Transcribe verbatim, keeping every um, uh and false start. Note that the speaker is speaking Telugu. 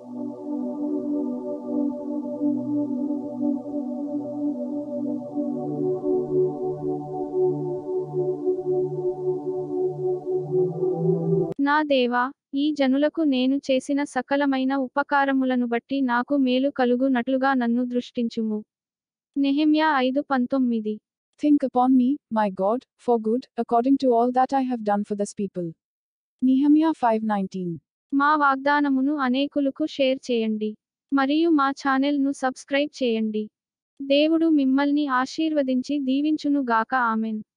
నా దేవా, ఈ జనులకు నేను చేసిన సకలమైన ఉపకారములను బట్టి నాకు మేలు కలుగునట్లుగా నన్ను దృష్టించుము. నెహెమ్యా ఐదు పంతొమ్మిది. Think upon me, my God, for good, according to all that I have done for this people. Nehemiah five nineteen. మా వాగ్దానమును అనేకులకు షేర్ చేయండి. మరియు మా ఛానెల్ను సబ్స్క్రైబ్ చేయండి. దేవుడు మిమ్మల్ని ఆశీర్వదించి దీవించును గాక. ఆమెన్.